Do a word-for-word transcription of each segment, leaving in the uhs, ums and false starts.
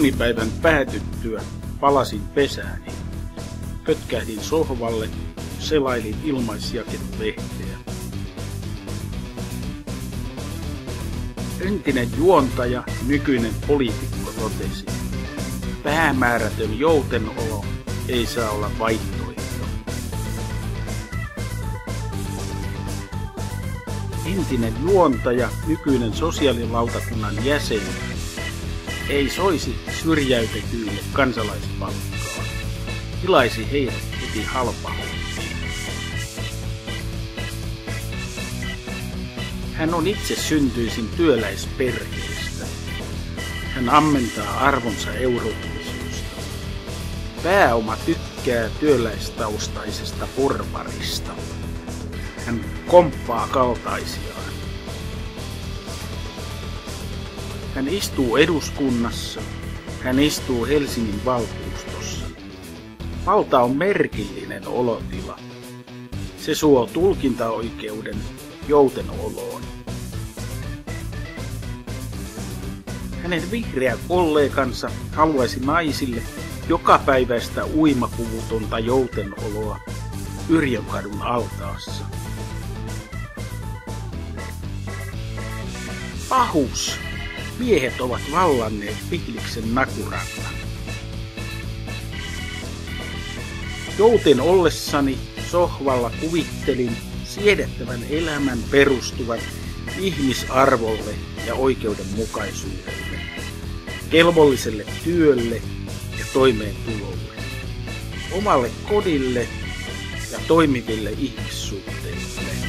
duunipäivän päätyttyä palasin pesääni. Pötkähdin sohvalle, selailin ilmaisjakelulehteä. Entinen juontaja, nykyinen poliitikko totesi, päämäärätön joutenolo ei saa olla vaihtoehto. Entinen juontaja, nykyinen sosiaalilautakunnan jäsen, ei soisi syrjäytetyille kansalaispalkkaa. Tilaisi heidät heti halpahommiin. Hän on itse syntyisin työläisperheestä. Hän ammentaa arvonsa eurooppisuusta. Pääoma tykkää työläistaustaisesta porvarista. Hän komppaa kaltaisiaan. Hän istuu eduskunnassa. Hän istuu Helsingin valtuustossa. Valta on merkillinen olotila. Se suo tulkintaoikeuden joutenoloon. Hänen vihreä kollegansa haluaisi naisille jokapäiväistä uimapuvutonta joutenoloa Yrjönkadun altaassa. Pahus! Miehet ovat vallanneet Pihliksen Nakurannan. Jouten ollessani sohvalla kuvittelin siedettävän elämän perustuvan ihmisarvolle ja oikeudenmukaisuudelle, kelvolliselle työlle ja toimeentulolle, omalle kodille ja toimiville ihmissuhteille.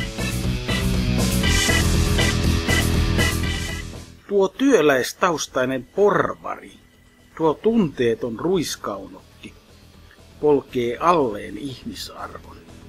Tuo työläistaustainen porvari, tuo tunteeton ruiskaunotti, polkee alleen ihmisarvon.